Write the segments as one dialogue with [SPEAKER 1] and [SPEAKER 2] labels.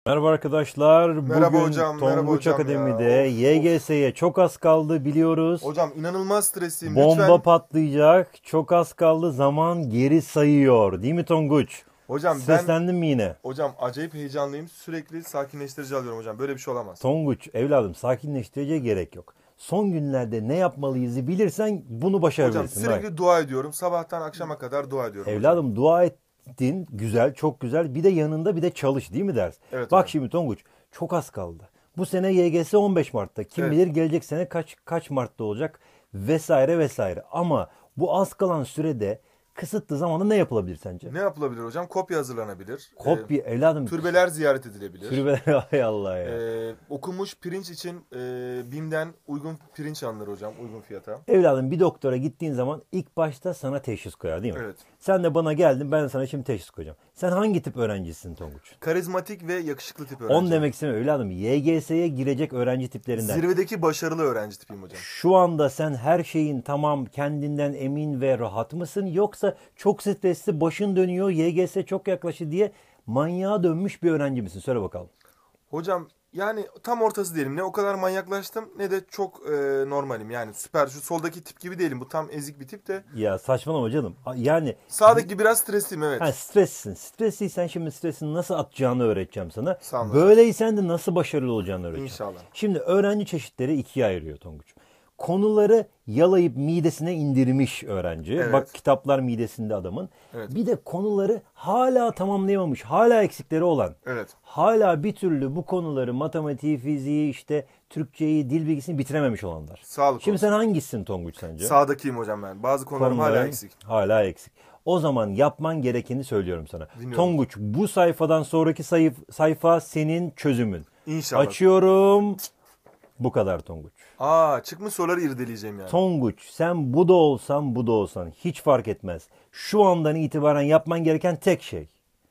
[SPEAKER 1] Merhaba arkadaşlar.
[SPEAKER 2] Merhaba
[SPEAKER 1] Bugün
[SPEAKER 2] hocam, merhaba
[SPEAKER 1] Tonguç
[SPEAKER 2] hocam ya.
[SPEAKER 1] Akademi'de
[SPEAKER 2] Of.
[SPEAKER 1] YGS'ye çok az kaldı biliyoruz.
[SPEAKER 2] Hocam inanılmaz stresliyim.
[SPEAKER 1] Bomba
[SPEAKER 2] Lütfen.
[SPEAKER 1] patlayacak. Çok az kaldı. Zaman geri sayıyor. Değil mi Tonguç?
[SPEAKER 2] Hocam
[SPEAKER 1] Streslendin mi yine?
[SPEAKER 2] hocam acayip heyecanlıyım. Sürekli sakinleştirici alıyorum hocam. Böyle bir şey olamaz.
[SPEAKER 1] Tonguç evladım sakinleştireceğe gerek yok. Son günlerde ne yapmalıyızı bilirsen bunu
[SPEAKER 2] Hocam
[SPEAKER 1] başarabilirsin. Bak.
[SPEAKER 2] sürekli dua ediyorum. Sabahtan akşama kadar dua ediyorum hocam.
[SPEAKER 1] Evladım dua ettin. Güzel, çok güzel. Bir de yanında bir de çalış değil mi ders?
[SPEAKER 2] Evet
[SPEAKER 1] Bak
[SPEAKER 2] hocam.
[SPEAKER 1] şimdi Tonguç çok az kaldı. Bu sene YGS 15 Mart'ta. Kim
[SPEAKER 2] Evet.
[SPEAKER 1] bilir gelecek sene kaç Mart'ta olacak vesaire vesaire. Ama bu az kalan sürede kısıtlı zamanda ne yapılabilir sence?
[SPEAKER 2] Ne yapılabilir hocam? Kopya hazırlanabilir.
[SPEAKER 1] Kopya evladım.
[SPEAKER 2] Türbeler ziyaret edilebilir.
[SPEAKER 1] Türbe hay Allah ya.
[SPEAKER 2] Okunmuş pirinç için BİM'den uygun pirinç alınır hocam. Uygun fiyata.
[SPEAKER 1] Evladım bir doktora gittiğin zaman ilk başta sana teşhis koyar değil mi?
[SPEAKER 2] Evet.
[SPEAKER 1] Sen de bana geldin ben sana şimdi teşhis koyacağım. Sen hangi tip öğrencisin Tonguç?
[SPEAKER 2] Karizmatik ve yakışıklı tip öğrenci.
[SPEAKER 1] On demek istemiyorum evladım. YGS'ye girecek öğrenci tiplerinden.
[SPEAKER 2] Zirvedeki başarılı öğrenci tipiyim hocam.
[SPEAKER 1] Şu anda sen her şeyin tamam kendinden emin ve rahat mısın? Yoksa çok stresli başın dönüyor YGS çok yaklaştı diye manyağa dönmüş bir öğrenci misin? Söyle bakalım.
[SPEAKER 2] Hocam yani tam ortası değilim. Ne o kadar manyaklaştım ne de çok normalim. Yani süper şu soldaki tip gibi değilim. Bu tam ezik bir tip de.
[SPEAKER 1] Ya saçmalama canım. Yani
[SPEAKER 2] Sağdaki biraz stresliyim evet.
[SPEAKER 1] stressin. Stresliysen şimdi stresini nasıl atacağını öğreteceğim sana.
[SPEAKER 2] Sağ olun hocam.
[SPEAKER 1] Böyleysen de nasıl başarılı olacağını öğreteceğim.
[SPEAKER 2] İnşallah.
[SPEAKER 1] Şimdi öğrenci çeşitleri ikiye ayırıyor Tonguç. Konuları yalayıp midesine indirmiş öğrenci.
[SPEAKER 2] Evet.
[SPEAKER 1] Bak kitaplar midesinde adamın.
[SPEAKER 2] Evet.
[SPEAKER 1] Bir de konuları hala tamamlayamamış, hala eksikleri olan.
[SPEAKER 2] Evet.
[SPEAKER 1] Hala bir türlü bu konuları matematiği, fiziği, işte Türkçeyi, dil bilgisini bitirememiş olanlar.
[SPEAKER 2] Sağlık
[SPEAKER 1] Şimdi
[SPEAKER 2] olsun.
[SPEAKER 1] sen hangisisin Tonguç sence?
[SPEAKER 2] Sağdakiyim hocam ben. Bazı konularım hala
[SPEAKER 1] Konuların
[SPEAKER 2] eksik.
[SPEAKER 1] hala eksik. O zaman yapman gerekeni söylüyorum sana.
[SPEAKER 2] Dinliyorum.
[SPEAKER 1] Tonguç bu sayfadan sonraki sayfa senin çözümün.
[SPEAKER 2] İnşallah.
[SPEAKER 1] Açıyorum. Bu kadar Tonguç.
[SPEAKER 2] Çıkmış soruları irdeleyeceğim yani.
[SPEAKER 1] Tonguç sen bu da olsan bu da olsan hiç fark etmez. Şu andan itibaren yapman gereken tek şey.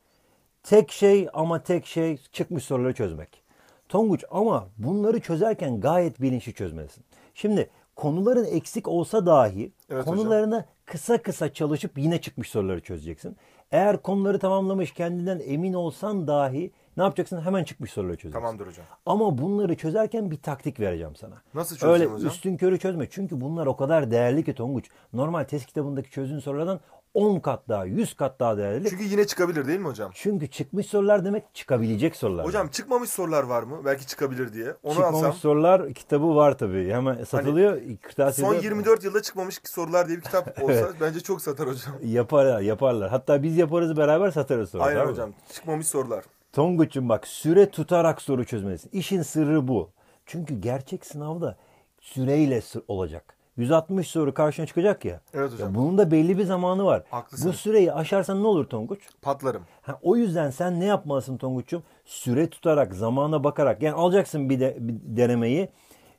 [SPEAKER 1] Tek şey ama tek şey çıkmış soruları çözmek. Tonguç ama bunları çözerken gayet bilinçli çözmelisin. Şimdi konuların eksik olsa dahi
[SPEAKER 2] Evet
[SPEAKER 1] konularını kısa kısa çalışıp yine çıkmış soruları çözeceksin. Eğer konuları tamamlamış kendinden emin olsan dahi ne yapacaksın? Hemen çıkmış soruları çözeceksin.
[SPEAKER 2] Tamamdır hocam.
[SPEAKER 1] Ama bunları çözerken bir taktik vereceğim sana.
[SPEAKER 2] Nasıl çözeceğim
[SPEAKER 1] Öyle
[SPEAKER 2] hocam?
[SPEAKER 1] üstünkörü çözme. Çünkü bunlar o kadar değerli ki Tonguç. Normal test kitabındaki çözdüğün sorulardan 10 kat daha, 100 kat daha değerli.
[SPEAKER 2] Çünkü yine çıkabilir değil mi hocam?
[SPEAKER 1] Çünkü çıkmış sorular demek çıkabilecek sorular.
[SPEAKER 2] Hocam çıkmamış sorular var mı? Belki çıkabilir diye. Onu
[SPEAKER 1] Çıkmamış
[SPEAKER 2] alsam.
[SPEAKER 1] sorular kitabı var tabii. Hemen satılıyor. Kırtasiyede
[SPEAKER 2] Son 24 yılda çıkmamış sorular diye bir kitap olsa bence çok satar hocam.
[SPEAKER 1] yaparlar. Hatta biz yaparız beraber satarız sonra.
[SPEAKER 2] Aynen
[SPEAKER 1] tamam mı?
[SPEAKER 2] hocam. Çıkmamış sorular.
[SPEAKER 1] Tonguç'um bak süre tutarak soru çözmelisin. İşin sırrı bu. Çünkü gerçek sınavda süreyle olacak. 160 soru karşına çıkacak ya.
[SPEAKER 2] Evet hocam.
[SPEAKER 1] Ya bunun da belli bir zamanı var.
[SPEAKER 2] Haklısın.
[SPEAKER 1] Bu süreyi aşarsan ne olur Tonguç?
[SPEAKER 2] Patlarım.
[SPEAKER 1] O yüzden sen ne yapmalısın Tonguç'um? Süre tutarak, zamana bakarak. Yani alacaksın bir denemeyi.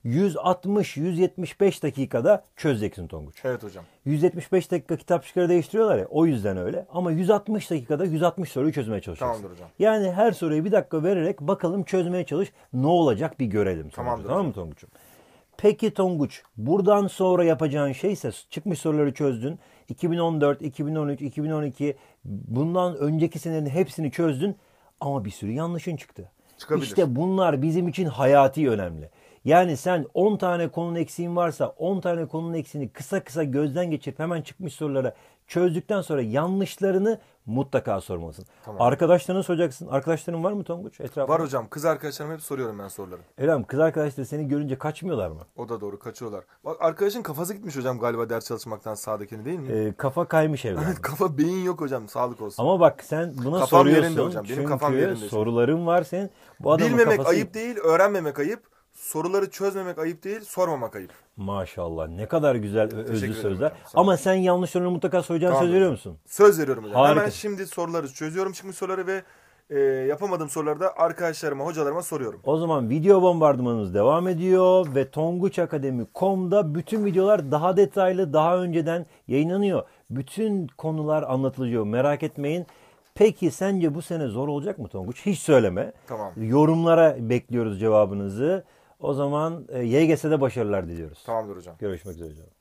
[SPEAKER 1] 160-175 dakikada çözeceksin Tonguç.
[SPEAKER 2] Evet hocam.
[SPEAKER 1] 175 dakika kitapçıkları değiştiriyorlar ya. O yüzden öyle. Ama 160 dakikada 160 soruyu çözmeye çalışacaksın.
[SPEAKER 2] Tamamdır hocam.
[SPEAKER 1] Yani her soruyu bir dakika vererek bakalım çözmeye çalış. Ne olacak bir görelim.
[SPEAKER 2] Tamamdır
[SPEAKER 1] Tamam mı
[SPEAKER 2] hocam.
[SPEAKER 1] Tonguç'um? Peki Tonguç, buradan sonra yapacağın şey ise çıkmış soruları çözdün. 2014, 2013, 2012 bundan önceki senelerin hepsini çözdün ama bir sürü yanlışın çıktı.
[SPEAKER 2] Çıkabilir.
[SPEAKER 1] İşte bunlar bizim için hayati önemli. Yani sen 10 tane konunun eksiğin varsa 10 tane konunun eksiğini kısa kısa gözden geçirip hemen çıkmış sorulara çözdükten sonra yanlışlarını mutlaka sormalısın.
[SPEAKER 2] Tamam.
[SPEAKER 1] Arkadaşlarına soracaksın. Arkadaşların var mı Tonguç etrafında?
[SPEAKER 2] Var hocam. Kız arkadaşlarıma hep soruyorum ben soruları.
[SPEAKER 1] Elham kız arkadaşları seni görünce kaçmıyorlar mı?
[SPEAKER 2] O da doğru. Kaçıyorlar. Bak arkadaşın kafası gitmiş hocam galiba ders çalışmaktan sağdakini değil mi?
[SPEAKER 1] Kafa kaymış evladım.
[SPEAKER 2] Evet kafa beyin yok hocam. Sağlık olsun.
[SPEAKER 1] Ama bak sen buna
[SPEAKER 2] Kafam
[SPEAKER 1] soruyorsun.
[SPEAKER 2] yerinde hocam, benim
[SPEAKER 1] Çünkü
[SPEAKER 2] kafam yerinde şimdi.
[SPEAKER 1] soruların var senin. Bu adamın
[SPEAKER 2] Bilmemek
[SPEAKER 1] kafası...
[SPEAKER 2] ayıp değil, öğrenmemek ayıp. Soruları çözmemek ayıp değil, sormamak ayıp.
[SPEAKER 1] Maşallah ne kadar güzel özlü
[SPEAKER 2] ederim
[SPEAKER 1] sözler.
[SPEAKER 2] hocam, sağ olun.
[SPEAKER 1] Ama sen yanlışlarını mutlaka söyleyeceğini
[SPEAKER 2] Tamam
[SPEAKER 1] söz veriyor
[SPEAKER 2] hocam.
[SPEAKER 1] musun?
[SPEAKER 2] Söz veriyorum hocam.
[SPEAKER 1] Harika.
[SPEAKER 2] Hemen şimdi soruları çözüyorum çıkmış soruları ve yapamadığım soruları da arkadaşlarıma, hocalarıma soruyorum.
[SPEAKER 1] O zaman video bombardımanımız devam ediyor ve tonguçakademi.com'da bütün videolar daha detaylı, daha önceden yayınlanıyor. Bütün konular anlatılıyor. Merak etmeyin. Peki sence bu sene zor olacak mı Tonguç? Hiç söyleme.
[SPEAKER 2] Tamam.
[SPEAKER 1] Yorumlara bekliyoruz cevabınızı. O zaman YGS'de başarılar diliyoruz.
[SPEAKER 2] Tamamdır hocam.
[SPEAKER 1] Görüşmek üzere hocam.